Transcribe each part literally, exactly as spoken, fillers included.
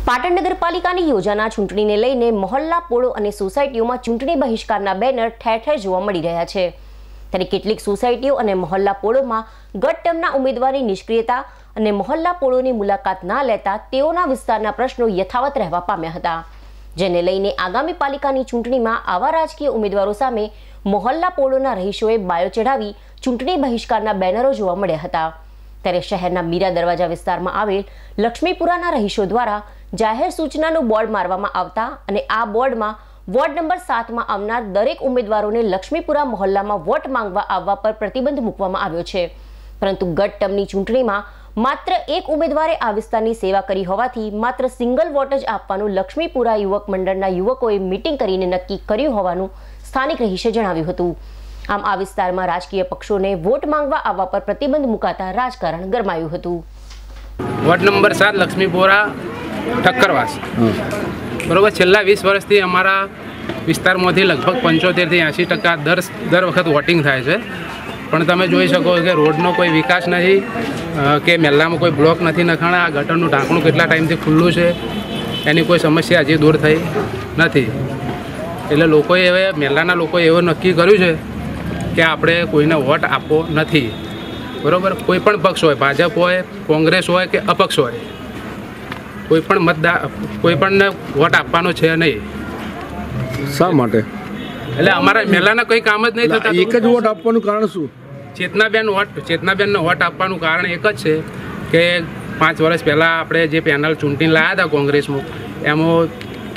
પાટણ નગરપાલિકાની યોજાનાર ચૂંટણીને લઈને મહોલ્લા પોળો અને સોસાયટીઓમાં ચૂંટણી બહિષ્કારના બેનર ઠેર ઠેર જોવા મળી રહ્યા છે। ત્યારે કેટલીક સોસાયટીઓ અને મહોલ્લા પોળોમાં ગત ટર્મના ઉમેદવારની નિષ્ક્રિયતા અને મહોલ્લા પોળોની મુલાકાત ના લેતા તેઓના વિસ્તારના પ્રશ્નો યથાવત રહેવા પામ્યા હતા, જેને લઈને આગામી પાલિકાની ચૂંટણીમાં આવા રાજકીય ઉમેદવારો સામે મહોલ્લા પોળોના રહીશોએ બાયો ચઢાવી ચૂંટણી બહિષ્કારના બેનરો જોવા મળ્યા હતા। ત્યારે શહેરના મીરા દરવાજા વિસ્તારમાં આવેલ લક્ષ્મીપુરાના રહીશો દ્વારા જાહેર સૂચનાનું બોર્ડ મારવામાં આવતા અને આ બોર્ડમાં વોર્ડ નંબર સાત માં આવનાર દરેક ઉમેદવારોને લક્ષ્મીપુરા મહોલ્લામાં વોટ માંગવા આવવા પર પ્રતિબંધ મૂકવામાં આવ્યો છે। પરંતુ ગત ટર્મની ચૂંટણીમાં માત્ર એક ઉમેદવારે આ વિસ્તારની સેવા કરી હોવાથી માત્ર સિંગલ વોટ જ આપવાનું લક્ષ્મીપુરા યુવક મંડળના યુવકોએ મીટિંગ કરીને નક્કી કર્યું હોવાનું સ્થાનિક રહીશે જણાવ્યું હતું। આમ આ વિસ્તારમાં રાજકીય પક્ષોને વોટ માંગવા આવવા પર પ્રતિબંધ મુકાતા રાજકારણ ગરમાયું હતું। વોર્ડ નંબર સાત લક્ષ્મીપુરા ઠક્કરવાસ બરોબર છેલ્લા વીસ વર્ષથી અમારા વિસ્તારમાંથી લગભગ પંચોતેરથી એંસી ટકા દર દર વખત વોટિંગ થાય છે, પણ તમે જોઈ શકો કે રોડનો કોઈ વિકાસ નથી કે મહેલામાં કોઈ બ્લોક નથી નખાણા। આ ગટરનું ઢાંકણું કેટલા ટાઈમથી ખુલ્લું છે એની કોઈ સમસ્યા હજી દૂર થઈ નથી। એટલે લોકોએ હવે મહેલાના લોકોએ એવું નક્કી કર્યું છે કે આપણે કોઈને વોટ આપવો નથી, બરાબર। કોઈ પણ પક્ષ હોય, ભાજપ હોય, કોંગ્રેસ હોય કે અપક્ષ હોય, કોઈ પણ મતદાર કોઈ પણને વોટ આપવાનો છે નહીં। શા માટે? એટલે અમારા મહેલાના કોઈ કામ જ નહીં થતા। એક જ વોટ આપવાનું કારણ શું? ચેતનાબેન વોટ ચેતનાબેનને વોટ આપવાનું કારણ એક જ છે કે પાંચ વર્ષ પહેલાં આપણે જે પેનલ ચૂંટીને લાવ્યા હતા કોંગ્રેસમાં, એમાં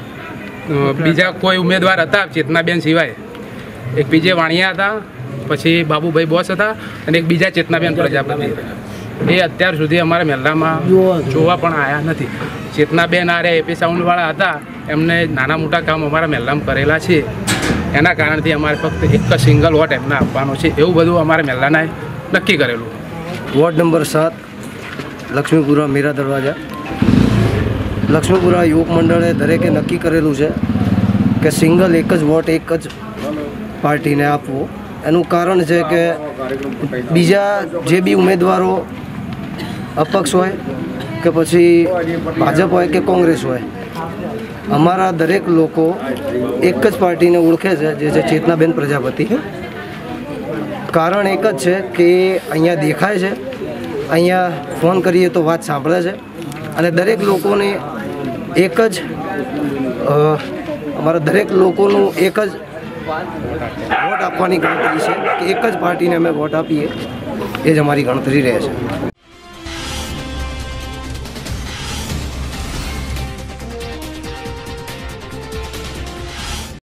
બીજા કોઈ ઉમેદવાર હતા ચેતનાબેન સિવાય, એક બીજે વાણિયા હતા, પછી બાબુભાઈ બોસ હતા અને એક બીજા ચેતનાબેન પ્રજાપતિ હતા। એ અત્યાર સુધી અમારા મહેલામાં જોવા પણ આવ્યા નથી। ચેતનાબેન આરે એપી સાઉન્ડવાળા હતા, એમને નાના મોટા કામ અમારા મહેલામાં કરેલા છે, એના કારણથી અમારે ફક્ત એક જ સિંગલ વોટ એમને આપવાનો છે, એવું બધું અમારા મહેલાનાએ નક્કી કરેલું। વોર્ડ નંબર સાત લક્ષ્મીપુરા મીરા દરવાજા લક્ષ્મીપુરા યુવક મંડળે દરેકે નક્કી કરેલું છે કે સિંગલ એક જ વોટ એક જ પાર્ટીને આપવો। એનું કારણ છે કે બીજા જે બી ઉમેદવારો અપક્ષ હોય કે પછી ભાજપ હોય કે કોંગ્રેસ હોય, અમારા દરેક લોકો એક જ પાર્ટીને ઓળખે છે, જે છે ચેતનાબેન પ્રજાપતિ। કારણ એક જ છે કે અહીંયા દેખાય છે, અહીંયા ફોન કરીએ તો વાત સાંભળે છે અને દરેક લોકોને એક જ અમારા દરેક લોકોનું એક જ વોટ આપવાની ગણતરી છે કે એક જ પાર્ટીને અમે વોટ આપીએ, એ જ અમારી ગણતરી રહે છે।